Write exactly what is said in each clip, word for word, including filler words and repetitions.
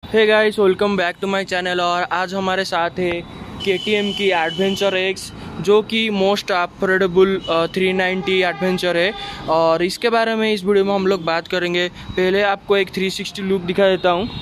Hey guys, welcome back to my channel. और आज हमारे साथ है के टी एम की एडवेंचर एक्स, जो कि most affordable three ninety adventure है। और इसके बारे में इस वीडियो में हम लोग बात करेंगे। पहले आपको एक थ्री सिक्सटी लुक दिखा देता हूँ।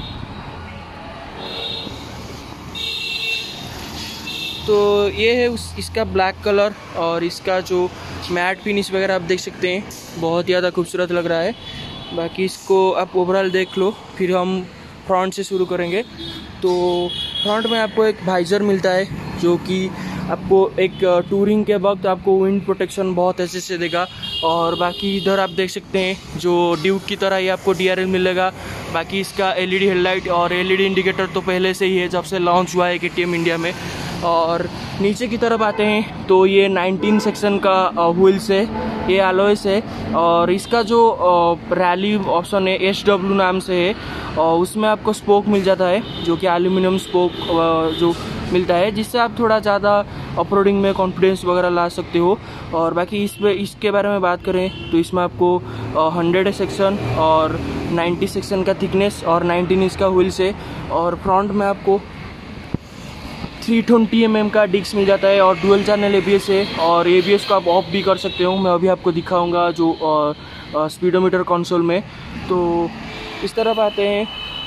तो ये है उस इसका ब्लैक कलर और इसका जो मैट फिनिश वगैरह आप देख सकते हैं, बहुत ज़्यादा खूबसूरत लग रहा है। बाकी इसको आप ओवरऑल देख लो, फिर हम फ्रंट से शुरू करेंगे। तो फ्रंट में आपको एक वाइजर मिलता है, जो कि आपको एक टूरिंग के वक्त आपको विंड प्रोटेक्शन बहुत अच्छे से देगा। और बाकी इधर आप देख सकते हैं जो ड्यूक की तरह ही आपको डी आर एल मिलेगा। बाकी इसका एल ई डी हेडलाइट और एल ई डी इंडिकेटर तो पहले से ही है, जब से लॉन्च हुआ है के टी एम इंडिया में। और नीचे की तरफ आते हैं तो ये नाइनटीन सेक्शन का व्हील्स है, ये अलॉयस है। और इसका जो रैली ऑप्शन है एस डब्ल्यू नाम से है, और उसमें आपको स्पोक मिल जाता है, जो कि एल्यूमिनियम स्पोक जो मिलता है, जिससे आप थोड़ा ज़्यादा ऑफरोडिंग में कॉन्फिडेंस वगैरह ला सकते हो। और बाकी इस पे इसके बारे में बात करें तो इसमें आपको हंड्रेड सेक्शन और नाइन्टी सेक्शन का थिकनेस और नाइनटीन इंच का व्हील्स है। और फ्रंट में आपको थ्री ट्वेंटी एम एम का डिस्क मिल जाता है और dual channel A B S है। और ए बी एस को आप ऑफ भी कर सकते हो, मैं अभी आपको दिखाऊंगा जो स्पीडोमीटर कंसोल में। तो इस तरफ आते हैं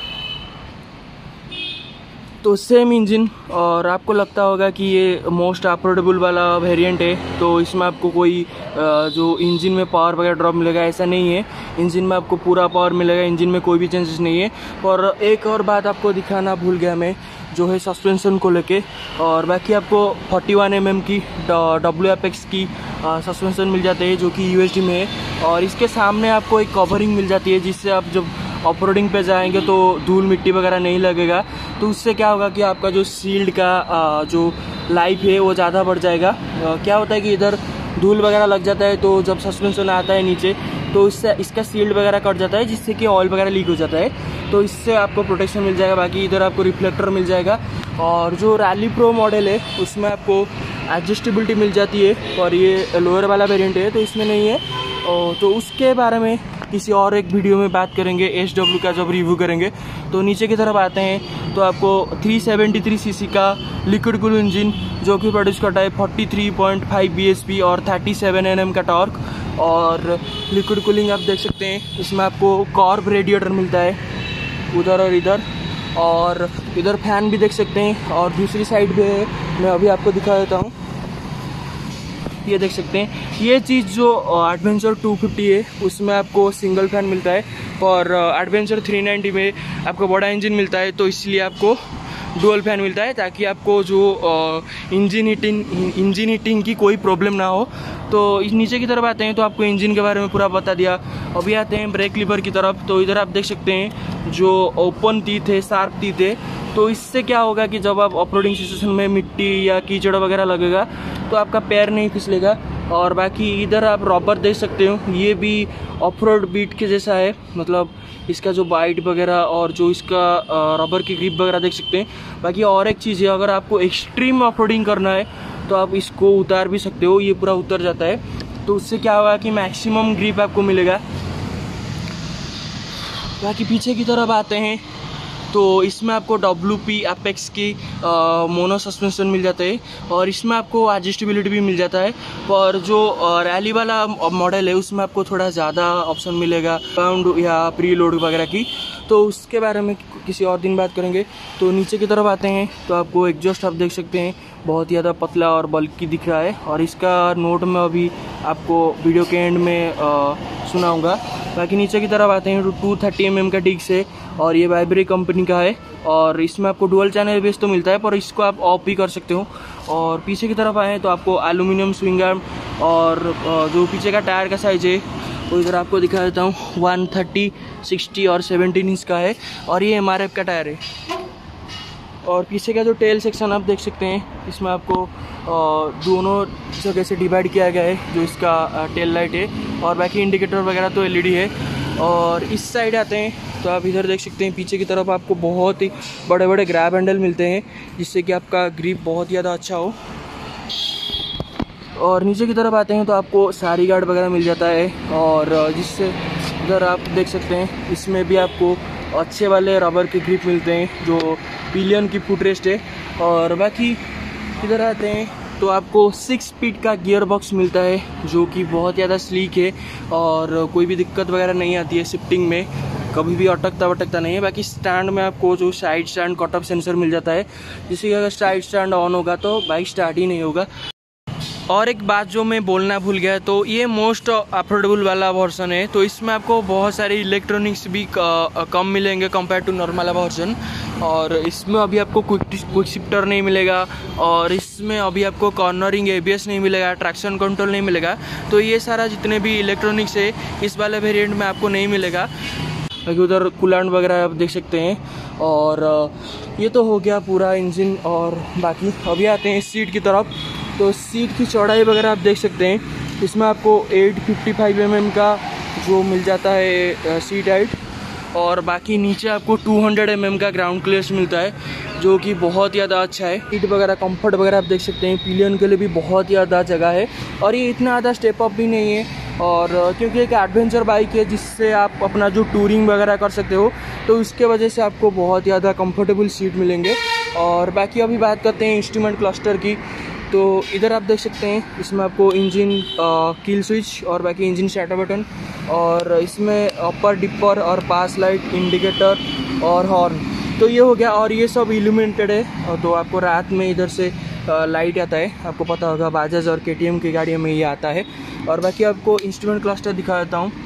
तो सेम इंजन, और आपको लगता होगा कि ये मोस्ट अफोर्डेबल वाला वेरिएंट है, तो इसमें आपको कोई जो इंजन में पावर वगैरह ड्रॉप मिलेगा ऐसा नहीं है। इंजन में आपको पूरा पावर मिलेगा, इंजन में कोई भी चेंजेस नहीं है। और एक और बात आपको दिखाना भूल गया मैं, जो है सस्पेंशन को लेके। और बाकी आपको फोर्टी वन एम एम की डब्ल्यू एफ एक्स की सस्पेंशन मिल जाती है, जो कि यू एस डी में है। और इसके सामने आपको एक कवरिंग मिल जाती है, जिससे आप जब ऑफरोडिंग पे जाएंगे तो धूल मिट्टी वगैरह नहीं लगेगा। तो उससे क्या होगा कि आपका जो सील्ड का जो लाइफ है वो ज़्यादा बढ़ जाएगा। क्या होता है कि इधर धूल वगैरह लग जाता है, तो जब सस्पेंशन आता है नीचे तो इससे इसका सील्ड वगैरह कट जाता है, जिससे कि ऑयल वगैरह लीक हो जाता है। तो इससे आपको प्रोटेक्शन मिल जाएगा। बाकी इधर आपको रिफ्लेक्टर मिल जाएगा। और जो रैली प्रो मॉडल है उसमें आपको एडजस्टेबिलिटी मिल जाती है, और ये लोअर वाला वेरिएंट है तो इसमें नहीं है। और तो उसके बारे में किसी और एक वीडियो में बात करेंगे, एस डब्ल्यू का जब रिव्यू करेंगे। तो नीचे की तरफ आते हैं तो आपको three seventy three C C का लिक्विड कूल इंजन, जो कि प्रोड्यूस करता है forty three point five B H P और थर्टी सेवन एन एम का टॉर्क। और लिक्विड कूलिंग आप देख सकते हैं, इसमें आपको कॉर्ब रेडिएटर मिलता है उधर और इधर। और इधर फैन भी देख सकते हैं, और दूसरी साइड पे मैं अभी आपको दिखा देता हूँ, ये देख सकते हैं। ये चीज़ जो एडवेंचर टू फिफ्टी है उसमें आपको सिंगल फैन मिलता है, और एडवेंचर थ्री नाइंटी में आपको बड़ा इंजन मिलता है, तो इसलिए आपको डुअल फैन मिलता है, ताकि आपको जो इंजन हीटिंग इंजन हीटिंग की कोई प्रॉब्लम ना हो। तो इस नीचे की तरफ आते हैं तो आपको इंजन के बारे में पूरा बता दिया। अभी आते हैं ब्रेक लीवर की तरफ। तो इधर आप देख सकते हैं जो ओपन टीथ है, शार्प टीथ है। तो इससे क्या होगा कि जब आप ऑफरोडिंग सिचुएशन में मिट्टी या कीचड़ वगैरह लगेगा तो आपका पैर नहीं फिसलेगा। और बाकी इधर आप रबर देख सकते हो, ये भी ऑफरोड बीट के जैसा है, मतलब इसका जो बाइट वगैरह और जो इसका रबर की ग्रिप वगैरह देख सकते हैं। बाकी और एक चीज़ है, अगर आपको एक्सट्रीम ऑफरोडिंग करना है तो आप इसको उतार भी सकते हो, ये पूरा उतर जाता है। तो उससे क्या होगा कि मैक्सिमम ग्रिप आपको मिलेगा। बाकी पीछे की तरफ आते हैं तो इसमें आपको डब्ल्यू पी एपेक्स की मोनो सस्पेंशन मिल जाता है, और इसमें आपको एडजस्टेबिलिटी भी मिल जाता है। पर जो रैली वाला मॉडल है उसमें आपको थोड़ा ज़्यादा ऑप्शन मिलेगा पाउंड या प्री लोड वगैरह की, तो उसके बारे में किसी और दिन बात करेंगे। तो नीचे की तरफ आते हैं तो आपको एग्जॉस्ट आप देख सकते हैं, बहुत ज़्यादा पतला और बल्कि दिख रहा है, और इसका नोट मैं अभी आपको वीडियो के एंड में आ, सुनाऊंगा। बाकी नीचे की तरफ आते हैं तो टू थर्टी एम एम का डिस्क है, और ये वाइब्रे कंपनी का है। और इसमें आपको डुअल चैनल बेस तो मिलता है, पर इसको आप ऑफ भी कर सकते हो। और पीछे की तरफ आए तो आपको एल्यूमिनियम स्विंग आर्म, और जो पीछे का टायर का साइज है वो इधर आपको दिखा देता हूँ, वन थर्टी, सिक्सटी और सेवेंटीन इंच का है, और ये एम आर एफ का टायर है। और पीछे का जो टेल सेक्शन आप देख सकते हैं, इसमें आपको दोनों जगह से डिवाइड किया गया है, जो इसका टेल लाइट है। और बाकी इंडिकेटर वगैरह तो एल ई डी है। और इस साइड आते हैं तो आप इधर देख सकते हैं, पीछे की तरफ आपको बहुत ही बड़े बड़े ग्रैब हैंडल मिलते हैं, जिससे कि आपका ग्रिप बहुत ज़्यादा अच्छा हो। और नीचे की तरफ आते हैं तो आपको सारी गार्ड वगैरह मिल जाता है, और जिससे इधर आप देख सकते हैं इसमें भी आपको अच्छे वाले रबर के ग्रिप मिलते हैं जो पिलियन की फुटरेस्ट है। और बाकी इधर आते हैं तो आपको सिक्स स्पीड का गियर बॉक्स मिलता है जो कि बहुत ज़्यादा स्लीक है और कोई भी दिक्कत वगैरह नहीं आती है शिफ्टिंग में, कभी भी अटकता वटकता नहीं है। बाकी स्टैंड में आपको जो side stand cut off sensor मिल जाता है, जिससे अगर साइड स्टैंड ऑन होगा तो बाइक स्टार्ट ही नहीं होगा। और एक बात जो मैं बोलना भूल गया, तो ये मोस्ट अफोर्डेबल वाला वर्जन है, तो इसमें आपको बहुत सारे इलेक्ट्रॉनिक्स भी कम मिलेंगे कंपेयर टू नॉर्मल वर्जन। और इसमें अभी आपको क्विक क्विक शिफ्टर नहीं मिलेगा, और इसमें अभी आपको कॉर्नरिंग एबीएस नहीं मिलेगा, ट्रैक्शन कंट्रोल नहीं मिलेगा। तो ये सारा जितने भी इलेक्ट्रॉनिक्स है इस वाले वेरिएंट में आपको नहीं मिलेगा। बाकी उधर कूलेंट वगैरह आप देख सकते हैं। और ये तो हो गया पूरा इंजन। और बाकी अभी आते हैं सीट की तरफ। तो सीट की चौड़ाई वगैरह आप देख सकते हैं, इसमें आपको आठ सौ पचपन एम एम का जो मिल जाता है सीट हाइट, और बाकी नीचे आपको दो सौ एम एम का ग्राउंड क्लियरेंस मिलता है जो कि बहुत ज़्यादा अच्छा है। सीट वगैरह कंफर्ट वगैरह आप देख सकते हैं, पिलियन के लिए भी बहुत ज़्यादा जगह है, और ये इतना ज़्यादा स्टेप अप भी नहीं है। और क्योंकि एक एडवेंचर बाइक है जिससे आप अपना जो टूरिंग वगैरह कर सकते हो, तो उसके वजह से आपको बहुत ज़्यादा कंफर्टेबल सीट मिलेंगे। और बाकी अभी बात करते हैं इंस्ट्रूमेंट क्लस्टर की। तो इधर आप देख सकते हैं, इसमें आपको इंजन किल स्विच और बाकी इंजन स्टार्टर बटन, और इसमें अपर डिपर और पास लाइट, इंडिकेटर और हॉर्न, तो ये हो गया। और ये सब इल्यूमिनेटेड है, तो आपको रात में इधर से लाइट आता है, आपको पता होगा बाजाज और केटीएम की गाड़ियों में ये आता है। और बाकी आपको इंस्ट्रूमेंट क्लस्टर दिखा देता हूँ।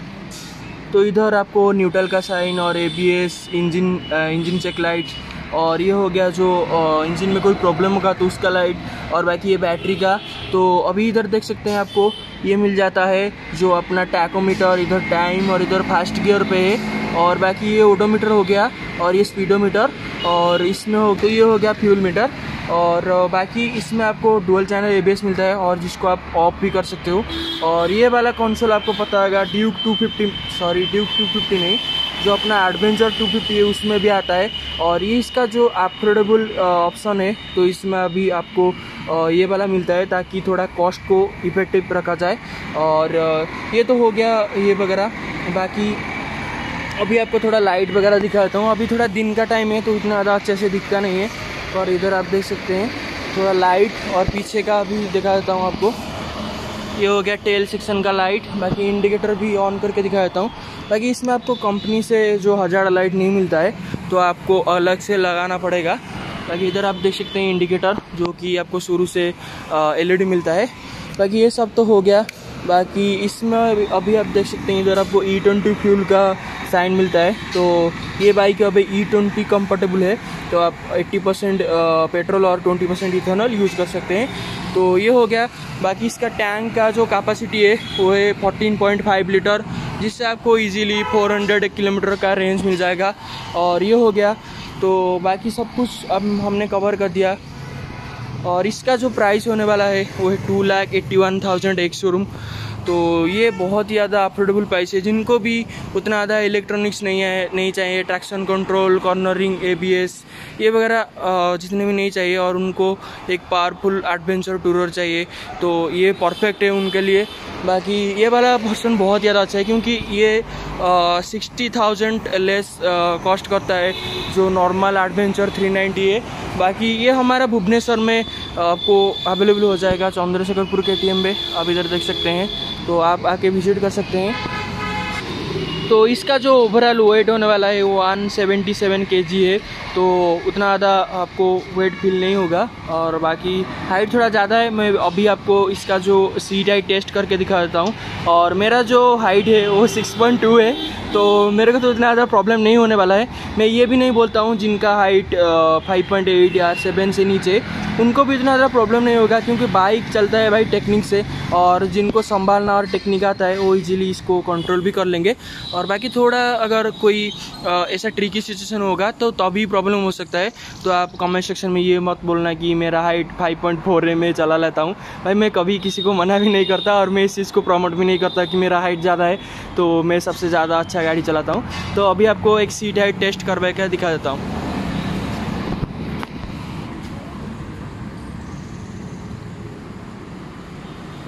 तो इधर आपको न्यूट्रल का साइन और ABS, engine engine check light, और ये हो गया जो इंजन में कोई प्रॉब्लम होगा तो उसका लाइट, और बाकी ये बैटरी का। तो अभी इधर देख सकते हैं आपको ये मिल जाता है जो अपना टैकोमीटर, इधर टाइम और इधर फास्ट गियर पे है। और बाकी ये ओडोमीटर हो गया और ये स्पीडोमीटर, और इसमें हो तो ये हो गया फ्यूल मीटर। और बाकी इसमें आपको डुअल चैनल एबीएस मिलता है और जिसको आप ऑफ भी कर सकते हो। और ये वाला कंसोल आपको पता होगा Duke two fifty sorry Duke two fifty नहीं, जो अपना एडवेंचर टू फिफ्टी है उसमें भी आता है। और ये इसका जो अफोर्डेबल ऑप्शन है, तो इसमें अभी आपको ये वाला मिलता है ताकि थोड़ा कॉस्ट को इफेक्टिव रखा जाए। और ये तो हो गया ये वगैरह। बाकी अभी आपको थोड़ा लाइट वगैरह दिखा देता हूँ। अभी थोड़ा दिन का टाइम है तो इतना ज़्यादा अच्छे से दिखता नहीं है। और इधर आप देख सकते हैं थोड़ा लाइट, और पीछे का भी दिखा देता हूँ आपको। ये हो गया टेल सेक्शन का लाइट। बाकी इंडिकेटर भी ऑन करके दिखा देता हूँ। बाकी इसमें आपको कंपनी से जो हज़ार लाइट नहीं मिलता है, तो आपको अलग से लगाना पड़ेगा। बाकी इधर आप देख सकते हैं इंडिकेटर जो कि आपको शुरू से एलईडी मिलता है। बाकी ये सब तो हो गया। बाकी इसमें अभी आप देख सकते हैं इधर आपको ई ट्वेंटी फ्यूल का साइन मिलता है। तो ये बाइक अभी ई ट्वेंटी कंफर्टेबल है, तो आप अस्सी परसेंट पेट्रोल और बीस परसेंट इथेनॉल यूज़ कर सकते हैं। तो ये हो गया। बाकी इसका टैंक का जो कैपेसिटी है वो है चौदह पॉइंट पाँच लीटर, जिससे आपको इजीली चार सौ किलोमीटर का रेंज मिल जाएगा। और ये हो गया। तो बाकी सब कुछ अब हमने कवर कर दिया। और इसका जो प्राइस होने वाला है वो है two lakh eighty one thousand एक शोरूम। तो ये बहुत ही ज़्यादा अफोर्डेबल प्राइस है। जिनको भी उतना ज़्यादा इलेक्ट्रॉनिक्स नहीं है नहीं चाहिए, ट्रैक्शन कंट्रोल, कॉर्नरिंग, एबीएस ये वगैरह जितने भी नहीं चाहिए, और उनको एक पावरफुल एडवेंचर टूरर चाहिए, तो ये परफेक्ट है उनके लिए। बाकी ये वाला वर्जन बहुत ज़्यादा अच्छा है क्योंकि ये सिक्सटी थाउजेंड लेस कॉस्ट करता है जो नॉर्मल एडवेंचर थ्री नाइन्टी है। बाकी ये हमारा भुवनेश्वर में आपको अवेलेबल हो जाएगा चंद्रशेखरपुर के टीएम में, आप इधर देख सकते हैं। तो आप आके विजिट कर सकते हैं। तो इसका जो ओवरऑल वेट होने वाला है वो एक सौ सतहत्तर केजी है, तो उतना ज़्यादा आपको वेट फील नहीं होगा। और बाकी हाइट थोड़ा ज़्यादा है। मैं अभी आपको इसका जो सीट हाइट टेस्ट करके दिखा देता हूँ। और मेरा जो हाइट है वो सिक्स पॉइंट टू है, तो मेरे को तो इतना ज़्यादा प्रॉब्लम नहीं होने वाला है। मैं ये भी नहीं बोलता हूँ जिनका हाइट फाइव पॉइंट एट या सेवन से नीचे उनको भी इतना ज़्यादा प्रॉब्लम नहीं होगा, क्योंकि बाइक चलता है भाई टेक्निक से, और जिनको संभालना और टेक्निक आता है वो इजीली इसको कंट्रोल भी कर लेंगे। और बाकी थोड़ा अगर कोई ऐसा ट्रिकी सिचुएशन होगा तो तभी प्रॉब्लम हो सकता है। तो आप कमेंट सेक्शन में ये मत बोलना कि मेरा हाइट फाइव पॉइंट फोर है मैं चला लेता हूँ। भाई मैं कभी किसी को मना भी नहीं करता, और मैं इस चीज़ को प्रमोट भी नहीं करता कि मेरा हाइट ज़्यादा है तो मैं सबसे ज़्यादा अच्छा गाड़ी चलाता हूँ। तो अभी आपको एक सीट हाइट टेस्ट करवा के दिखा देता हूँ।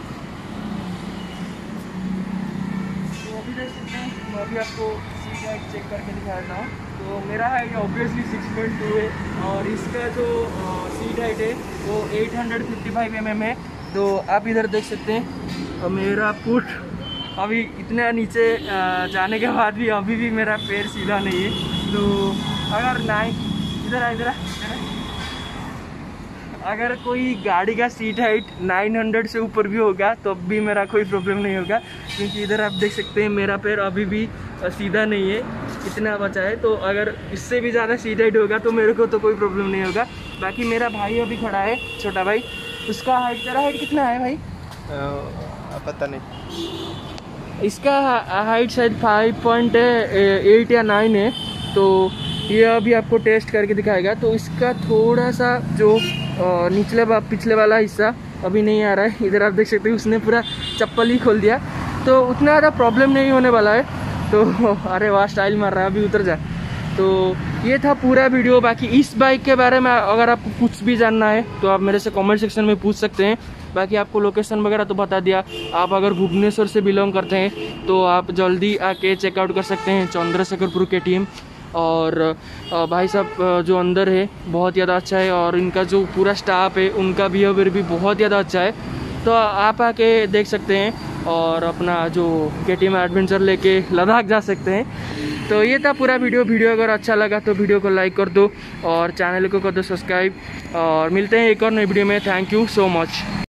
अभी आपको सीट हाइट चेक करके दिखाता हूँ। तो मेरा height obviously six point two है और इसका जो सीट हाइट है वो eight hundred fifty five M M है। तो आप इधर देख सकते हैं मेरा फुट अभी इतना नीचे जाने के बाद भी अभी भी मेरा पैर सीधा नहीं है। तो अगर नाइन इधर आ इधर आ अगर कोई गाड़ी का सीट हाइट नौ सौ से ऊपर भी होगा तो भी मेरा कोई प्रॉब्लम नहीं होगा, क्योंकि इधर आप देख सकते हैं मेरा पैर अभी भी सीधा नहीं है, इतना बचा है। तो अगर इससे भी ज़्यादा सीट हाइट होगा तो मेरे को तो कोई प्रॉब्लम नहीं होगा। बाकी मेरा भाई अभी खड़ा है, छोटा भाई, उसका हाइट, तेरा हाइट कितना है भाई? आ, पता नहीं, इसका हाइट शायद फाइव पॉइंट एट या नाइन है। तो ये अभी आपको टेस्ट करके दिखाएगा। तो इसका थोड़ा सा जो निचले पिछले वाला हिस्सा अभी नहीं आ रहा है, इधर आप देख सकते हैं उसने पूरा चप्पल ही खोल दिया, तो उतना ज़्यादा प्रॉब्लम नहीं होने वाला है। तो अरे वाह स्टाइल मार रहा है, अभी उतर जा। तो ये था पूरा वीडियो। बाकी इस बाइक के बारे में अगर आपको कुछ भी जानना है तो आप मेरे से कमेंट सेक्शन में पूछ सकते हैं। बाकी आपको लोकेशन वगैरह तो बता दिया। आप अगर भुवनेश्वर से बिलोंग करते हैं तो आप जल्दी आके चेकआउट कर सकते हैं चंद्रशेखरपुर के टी एम। और भाई साहब जो अंदर है बहुत ज़्यादा अच्छा है और इनका जो पूरा स्टाफ है उनका बिहेवियर भी बहुत ज़्यादा अच्छा है। तो आप आके देख सकते हैं और अपना जो के टी एम एडवेंचर लेके लद्दाख जा सकते हैं। तो ये था पूरा वीडियो। वीडियो अगर अच्छा लगा तो वीडियो को लाइक कर दो और चैनल को कर दो सब्सक्राइब, और मिलते हैं एक और नई वीडियो में। Thank you so much.